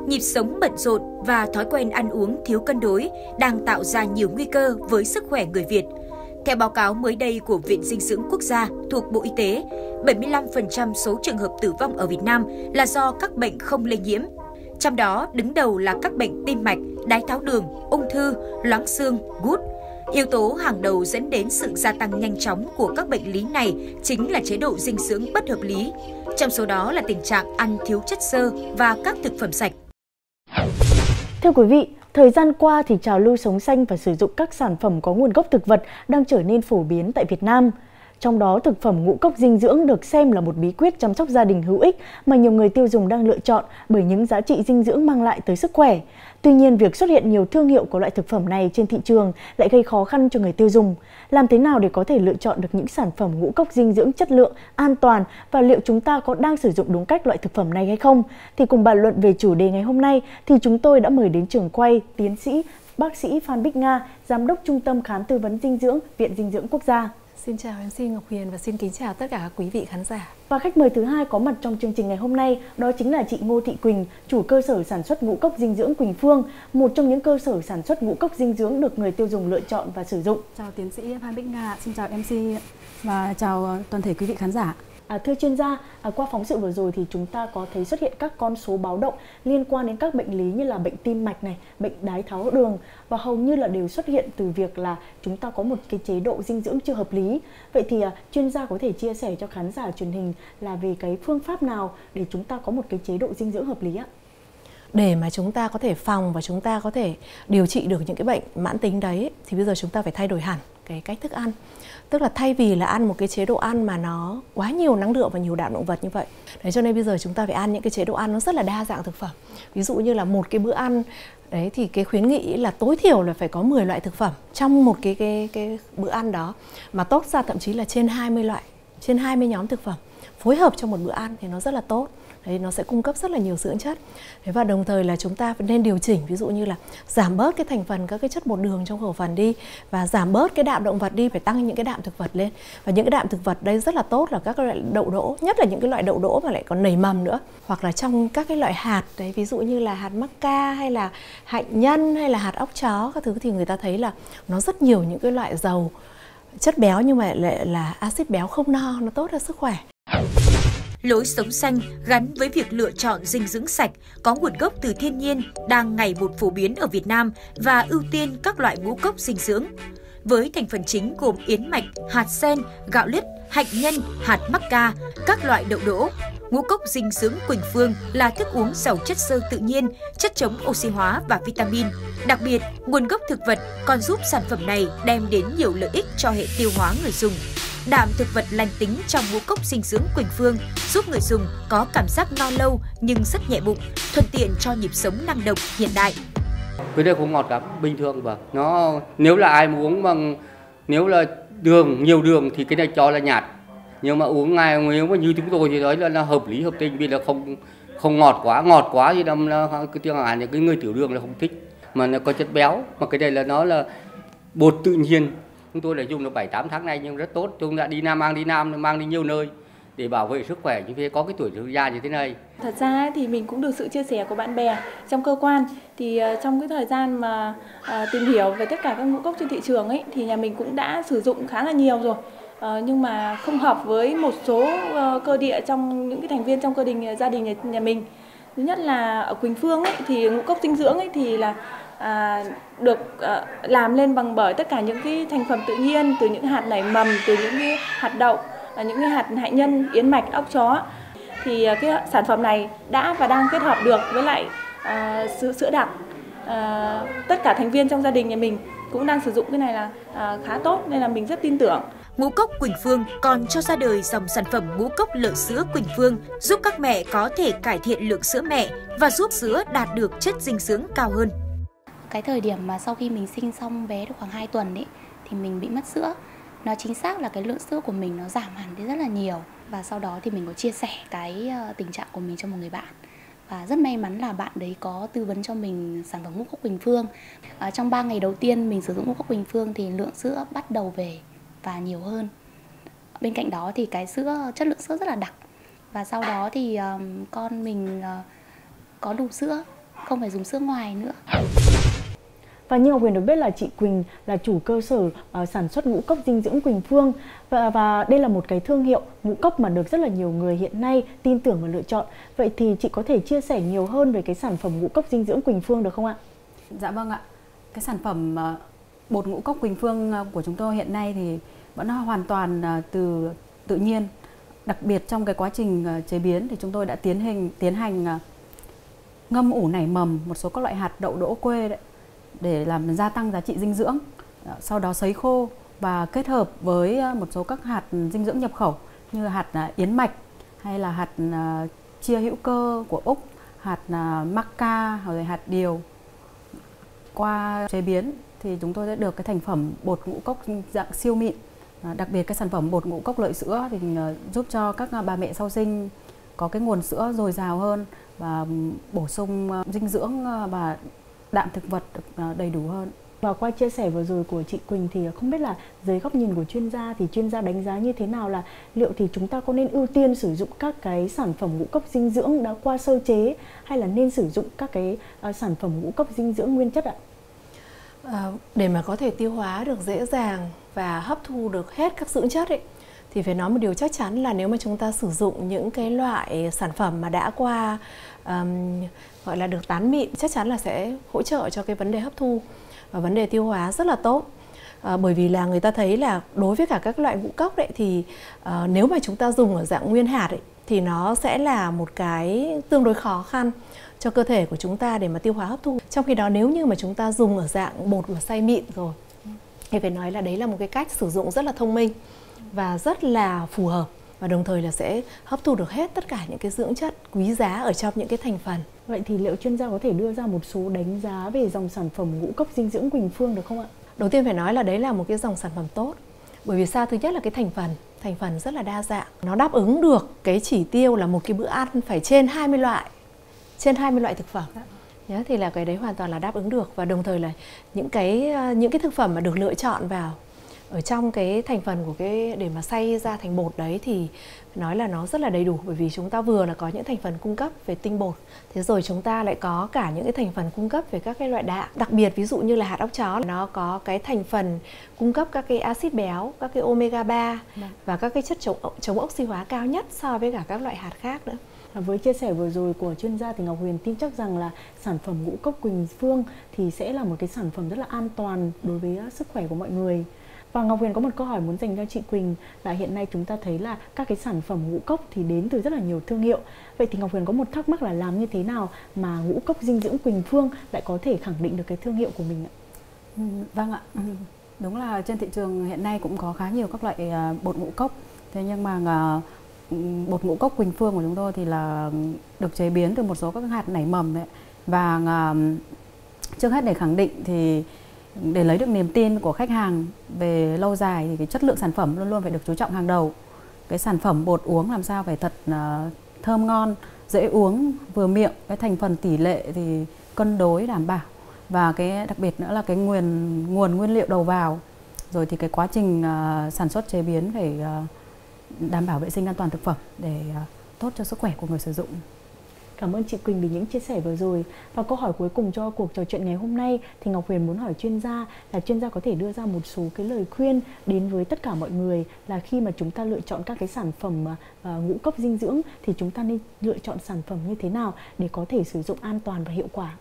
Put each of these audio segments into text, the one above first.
nhịp sống bận rộn và thói quen ăn uống thiếu cân đối đang tạo ra nhiều nguy cơ với sức khỏe người Việt. Theo báo cáo mới đây của Viện Dinh dưỡng Quốc gia thuộc Bộ Y tế, 75% số trường hợp tử vong ở Việt Nam là do các bệnh không lây nhiễm. Trong đó, đứng đầu là các bệnh tim mạch, đái tháo đường, ung thư, loãng xương, gút. Yếu tố hàng đầu dẫn đến sự gia tăng nhanh chóng của các bệnh lý này chính là chế độ dinh dưỡng bất hợp lý. Trong số đó là tình trạng ăn thiếu chất xơ và các thực phẩm sạch. Thưa quý vị, thời gian qua thì trào lưu sống xanh và sử dụng các sản phẩm có nguồn gốc thực vật đang trở nên phổ biến tại Việt Nam. Trong đó, thực phẩm ngũ cốc dinh dưỡng được xem là một bí quyết chăm sóc gia đình hữu ích mà nhiều người tiêu dùng đang lựa chọn bởi những giá trị dinh dưỡng mang lại tới sức khỏe. Tuy nhiên, việc xuất hiện nhiều thương hiệu của loại thực phẩm này trên thị trường lại gây khó khăn cho người tiêu dùng. Làm thế nào để có thể lựa chọn được những sản phẩm ngũ cốc dinh dưỡng chất lượng, an toàn và liệu chúng ta có đang sử dụng đúng cách loại thực phẩm này hay không? Thì cùng bàn luận về chủ đề ngày hôm nay thì chúng tôi đã mời đến trường quay tiến sĩ bác sĩ Phan Bích Nga, Giám đốc Trung tâm Khám tư vấn dinh dưỡng, Viện Dinh dưỡng Quốc gia. Xin chào MC Ngọc Huyền và xin kính chào tất cả các quý vị khán giả. Và khách mời thứ hai có mặt trong chương trình ngày hôm nay đó chính là chị Ngô Thị Quỳnh, chủ cơ sở sản xuất ngũ cốc dinh dưỡng Quỳnh Phương, một trong những cơ sở sản xuất ngũ cốc dinh dưỡng được người tiêu dùng lựa chọn và sử dụng. Chào tiến sĩ Phan Bích Nga, xin chào MC và chào toàn thể quý vị khán giả. Thưa chuyên gia, qua phóng sự vừa rồi thì chúng ta có thấy xuất hiện các con số báo động liên quan đến các bệnh lý như là bệnh tim mạch này, bệnh đái tháo đường và hầu như là đều xuất hiện từ việc là chúng ta có một cái chế độ dinh dưỡng chưa hợp lý. Vậy thì chuyên gia có thể chia sẻ cho khán giả truyền hình là về cái phương pháp nào để chúng ta có một cái chế độ dinh dưỡng hợp lý ạ? Để mà chúng ta có thể phòng và chúng ta có thể điều trị được những cái bệnh mãn tính đấy thì bây giờ chúng ta phải thay đổi hẳn cái cách thức ăn. Tức là thay vì là ăn một cái chế độ ăn mà nó quá nhiều năng lượng và nhiều đạm động vật như vậy. Đấy, cho nên bây giờ chúng ta phải ăn những cái chế độ ăn nó rất là đa dạng thực phẩm. Ví dụ như là một cái bữa ăn đấy thì cái khuyến nghị là tối thiểu là phải có 10 loại thực phẩm trong một cái bữa ăn đó, mà tốt ra thậm chí là trên 20 loại, trên 20 nhóm thực phẩm phối hợp trong một bữa ăn thì nó rất là tốt. Đấy, nó sẽ cung cấp rất là nhiều dưỡng chất. Thế và đồng thời là chúng ta nên điều chỉnh, ví dụ như là giảm bớt cái thành phần các cái chất bột đường trong khẩu phần đi và giảm bớt cái đạm động vật đi, phải tăng những cái đạm thực vật lên. Và những cái đạm thực vật đây rất là tốt là các cái loại đậu đỗ, nhất là những cái loại đậu đỗ mà lại còn nảy mầm nữa, hoặc là trong các cái loại hạt đấy, ví dụ như là hạt mắc ca hay là hạnh nhân hay là hạt óc chó các thứ, thì người ta thấy là nó rất nhiều những cái loại giàu chất béo nhưng mà lại là axit béo không no, nó tốt cho sức khỏe. Lối sống xanh gắn với việc lựa chọn dinh dưỡng sạch, có nguồn gốc từ thiên nhiên đang ngày một phổ biến ở Việt Nam và ưu tiên các loại ngũ cốc dinh dưỡng. Với thành phần chính gồm yến mạch, hạt sen, gạo lứt, hạnh nhân, hạt mắc ca, các loại đậu đỗ. Ngũ cốc dinh dưỡng Quỳnh Phương là thức uống giàu chất xơ tự nhiên, chất chống oxy hóa và vitamin. Đặc biệt, nguồn gốc thực vật còn giúp sản phẩm này đem đến nhiều lợi ích cho hệ tiêu hóa người dùng. Đạm thực vật lành tính trong ngũ cốc dinh dưỡng Quỳnh Phương giúp người dùng có cảm giác no lâu nhưng rất nhẹ bụng, thuận tiện cho nhịp sống năng động hiện đại. Cái này không ngọt lắm, bình thường và nó nếu là ai mà uống bằng nếu là đường nhiều đường thì cái này cho là nhạt. Nhưng mà uống nếu mà như chúng tôi thì nói là hợp lý hợp tình, vì là không ngọt quá thì là cái tiếng Hàn cái người tiểu đường là không thích, mà nó có chất béo, mà cái này là nó là bột tự nhiên. Chúng tôi đã dùng được 7-8 tháng nay nhưng rất tốt. Chúng đã đi Nam mang đi nhiều nơi để bảo vệ sức khỏe như thế, có cái tuổi già như thế này. Thật ra thì mình cũng được sự chia sẻ của bạn bè trong cơ quan. Thì trong cái thời gian mà tìm hiểu về tất cả các ngũ cốc trên thị trường ấy thì nhà mình cũng đã sử dụng khá là nhiều rồi. Nhưng mà không hợp với một số cơ địa trong những cái thành viên trong gia đình nhà mình. Thứ nhất là ở Quỳnh Phương ấy thì ngũ cốc dinh dưỡng ấy thì là được làm lên bằng bởi tất cả những cái thành phần tự nhiên, từ những hạt nảy mầm, từ những cái hạt đậu, những cái hạt hạnh nhân, yến mạch, óc chó. Thì cái sản phẩm này đã và đang kết hợp được với lại sữa đặc. Tất cả thành viên trong gia đình nhà mình cũng đang sử dụng cái này là khá tốt, nên là mình rất tin tưởng. Ngũ cốc Quỳnh Phương còn cho ra đời dòng sản phẩm ngũ cốc lợ sữa Quỳnh Phương, giúp các mẹ có thể cải thiện lượng sữa mẹ và giúp sữa đạt được chất dinh dưỡng cao hơn. Cái thời điểm mà sau khi mình sinh xong bé được khoảng 2 tuần ấy, thì mình bị mất sữa. Nó chính xác là cái lượng sữa của mình nó giảm hẳn đi rất là nhiều. Và sau đó thì mình có chia sẻ cái tình trạng của mình cho một người bạn. Và rất may mắn là bạn đấy có tư vấn cho mình sản phẩm ngũ cốc Quỳnh Phương. Trong 3 ngày đầu tiên mình sử dụng ngũ cốc Quỳnh Phương thì lượng sữa bắt đầu về và nhiều hơn. Bên cạnh đó thì cái chất lượng sữa rất là đặc. Và sau đó thì con mình có đủ sữa không phải dùng sữa ngoài nữa. Và như Ngọc Huyền được biết là chị Quỳnh là chủ cơ sở sản xuất ngũ cốc dinh dưỡng Quỳnh Phương, và đây là một cái thương hiệu ngũ cốc mà được rất là nhiều người hiện nay tin tưởng và lựa chọn. Vậy thì chị có thể chia sẻ nhiều hơn về cái sản phẩm ngũ cốc dinh dưỡng Quỳnh Phương được không ạ? Dạ vâng ạ. Cái sản phẩm bột ngũ cốc Quỳnh Phương của chúng tôi hiện nay thì vẫn hoàn toàn từ tự nhiên. Đặc biệt trong cái quá trình chế biến thì chúng tôi đã tiến hành ngâm ủ nảy mầm một số các loại hạt đậu đỗ quê đấy, để làm gia tăng giá trị dinh dưỡng. Sau đó sấy khô và kết hợp với một số các hạt dinh dưỡng nhập khẩu như hạt yến mạch hay là hạt chia hữu cơ của Úc, hạt maca rồi hạt điều. Qua chế biến thì chúng tôi đã được cái thành phẩm bột ngũ cốc dạng siêu mịn. Đặc biệt cái sản phẩm bột ngũ cốc lợi sữa thì giúp cho các bà mẹ sau sinh có cái nguồn sữa dồi dào hơn và bổ sung dinh dưỡng và đạm thực vật được đầy đủ hơn. Và qua chia sẻ vừa rồi của chị Quỳnh thì không biết là dưới góc nhìn của chuyên gia thì chuyên gia đánh giá như thế nào, là liệu thì chúng ta có nên ưu tiên sử dụng các cái sản phẩm ngũ cốc dinh dưỡng đã qua sơ chế hay là nên sử dụng các cái sản phẩm ngũ cốc dinh dưỡng nguyên chất ạ? Để mà có thể tiêu hóa được dễ dàng và hấp thu được hết các dưỡng chất ấy, thì phải nói một điều chắc chắn là nếu mà chúng ta sử dụng những cái loại sản phẩm mà đã qua gọi là được tán mịn, chắc chắn là sẽ hỗ trợ cho cái vấn đề hấp thu và vấn đề tiêu hóa rất là tốt. Bởi vì là người ta thấy là đối với cả các loại ngũ cốc đấy thì nếu mà chúng ta dùng ở dạng nguyên hạt ấy, thì nó sẽ là một cái tương đối khó khăn cho cơ thể của chúng ta để mà tiêu hóa hấp thu. Trong khi đó nếu như mà chúng ta dùng ở dạng bột mà xay mịn rồi thì phải nói là đấy là một cái cách sử dụng rất là thông minh và rất là phù hợp, và đồng thời là sẽ hấp thu được hết tất cả những cái dưỡng chất quý giá ở trong những cái thành phần. Vậy thì liệu chuyên gia có thể đưa ra một số đánh giá về dòng sản phẩm ngũ cốc dinh dưỡng Quỳnh Phương được không ạ? Đầu tiên phải nói là đấy là một cái dòng sản phẩm tốt. Bởi vì sao? Thứ nhất là cái thành phần rất là đa dạng. Nó đáp ứng được cái chỉ tiêu là một cái bữa ăn phải trên 20 loại thực phẩm. Nhớ, thì là cái đấy hoàn toàn là đáp ứng được, và đồng thời là những cái thực phẩm mà được lựa chọn vào ở trong cái thành phần của cái để mà xay ra thành bột đấy thì nói là nó rất là đầy đủ, bởi vì chúng ta vừa là có những thành phần cung cấp về tinh bột, thế rồi chúng ta lại có cả những cái thành phần cung cấp về các cái loại đạm. Đặc biệt ví dụ như là hạt óc chó, nó có cái thành phần cung cấp các cái axit béo, các cái omega 3 và các cái chất chống oxy hóa cao nhất so với cả các loại hạt khác nữa. Với chia sẻ vừa rồi của chuyên gia thì Ngọc Huyền tin chắc rằng là sản phẩm ngũ cốc Quỳnh Phương thì sẽ là một cái sản phẩm rất là an toàn đối với sức khỏe của mọi người. Và Ngọc Huyền có một câu hỏi muốn dành cho chị Quỳnh là hiện nay chúng ta thấy là các cái sản phẩm ngũ cốc thì đến từ rất là nhiều thương hiệu. Vậy thì Ngọc Huyền có một thắc mắc là làm như thế nào mà ngũ cốc dinh dưỡng Quỳnh Phương lại có thể khẳng định được cái thương hiệu của mình ạ? Vâng ạ. Đúng là trên thị trường hiện nay cũng có khá nhiều các loại bột ngũ cốc. Thế nhưng mà bột ngũ cốc Quỳnh Phương của chúng tôi thì là được chế biến từ một số các hạt nảy mầm đấy. Và trước hết để khẳng định thì để lấy được niềm tin của khách hàng về lâu dài thì cái chất lượng sản phẩm luôn luôn phải được chú trọng hàng đầu. Cái sản phẩm bột uống làm sao phải thật thơm ngon, dễ uống, vừa miệng, cái thành phần tỷ lệ thì cân đối đảm bảo, và cái đặc biệt nữa là cái nguồn nguyên liệu đầu vào, rồi thì cái quá trình sản xuất chế biến phải đảm bảo vệ sinh an toàn thực phẩm để tốt cho sức khỏe của người sử dụng. Cảm ơn chị Quỳnh vì những chia sẻ vừa rồi. Và câu hỏi cuối cùng cho cuộc trò chuyện ngày hôm nay thì Ngọc Huyền muốn hỏi chuyên gia là chuyên gia có thể đưa ra một số cái lời khuyên đến với tất cả mọi người là khi mà chúng ta lựa chọn các cái sản phẩm ngũ cốc dinh dưỡng thì chúng ta nên lựa chọn sản phẩm như thế nào để có thể sử dụng an toàn và hiệu quả.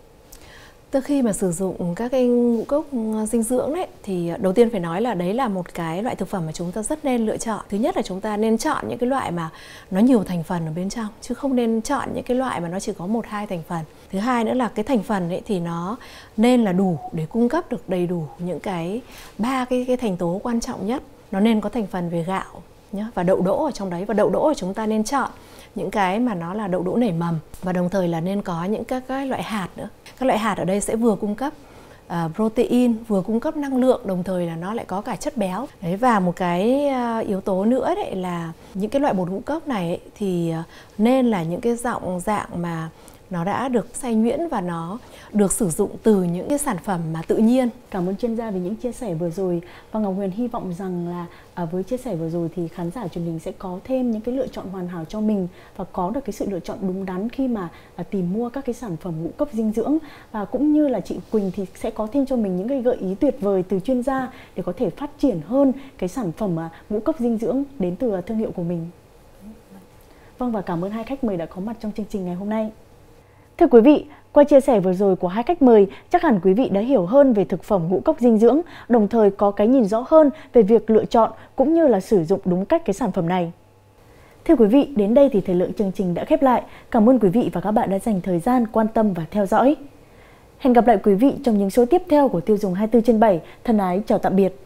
Từ khi mà sử dụng các cái ngũ cốc dinh dưỡng đấy thì đầu tiên phải nói là đấy là một cái loại thực phẩm mà chúng ta rất nên lựa chọn. Thứ nhất là chúng ta nên chọn những cái loại mà nó nhiều thành phần ở bên trong, chứ không nên chọn những cái loại mà nó chỉ có 1-2 thành phần. Thứ hai nữa là cái thành phần ấy thì nó nên là đủ để cung cấp được đầy đủ những cái 3 cái thành tố quan trọng nhất. Nó nên có thành phần về gạo nhá, và đậu đỗ ở trong đấy, và đậu đỗ chúng ta nên chọn những cái mà nó là đậu đỗ nảy mầm, và đồng thời là nên có những các loại hạt nữa. Các loại hạt ở đây sẽ vừa cung cấp protein, vừa cung cấp năng lượng, đồng thời là nó lại có cả chất béo. Đấy, và một cái yếu tố nữa đấy là những cái loại bột ngũ cốc này ấy, thì nên là những cái dạng mà nó đã được xay nhuyễn và nó được sử dụng từ những cái sản phẩm mà tự nhiên. Cảm ơn chuyên gia về những chia sẻ vừa rồi. Và Ngọc Huyền hy vọng rằng là với chia sẻ vừa rồi thì khán giả truyền hình sẽ có thêm những cái lựa chọn hoàn hảo cho mình và có được cái sự lựa chọn đúng đắn khi mà tìm mua các cái sản phẩm ngũ cốc dinh dưỡng, và cũng như là chị Quỳnh thì sẽ có thêm cho mình những cái gợi ý tuyệt vời từ chuyên gia để có thể phát triển hơn cái sản phẩm ngũ cốc dinh dưỡng đến từ thương hiệu của mình. Vâng, và cảm ơn hai khách mời đã có mặt trong chương trình ngày hôm nay. Thưa quý vị, qua chia sẻ vừa rồi của hai khách mời, chắc hẳn quý vị đã hiểu hơn về thực phẩm ngũ cốc dinh dưỡng, đồng thời có cái nhìn rõ hơn về việc lựa chọn cũng như là sử dụng đúng cách cái sản phẩm này. Thưa quý vị, đến đây thì thời lượng chương trình đã khép lại. Cảm ơn quý vị và các bạn đã dành thời gian quan tâm và theo dõi. Hẹn gặp lại quý vị trong những số tiếp theo của Tiêu dùng 24/7. Thân ái chào tạm biệt.